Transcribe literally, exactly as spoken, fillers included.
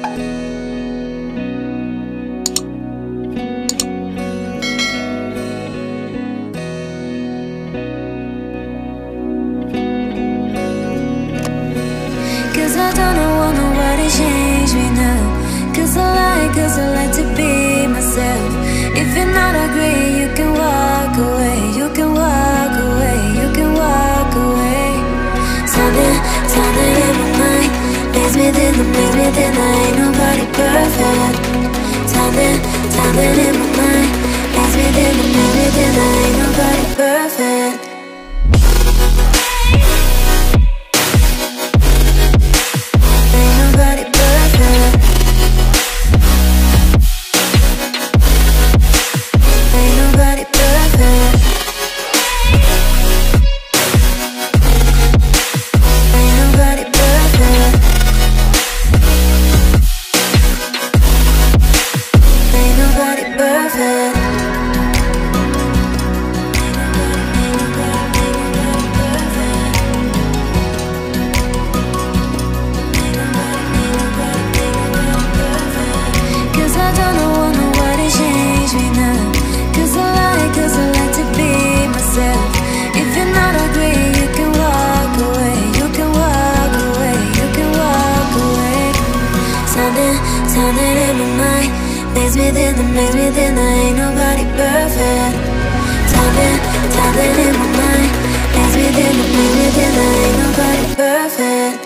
Cause I don't want nobody change me now. Cause I like, cause I like to be myself. If you're not agree, you can walk away. You can walk away, you can walk away. Something, something in my mind makes me think, makes me think I ain't nobody perfect. Something, something in my mind makes me think, makes me think I ain't nobody perfect. Something in my mind makes me think, makes me think I ain't nobody perfect. Something, something in my mind makes me think, makes me think I ain't nobody perfect.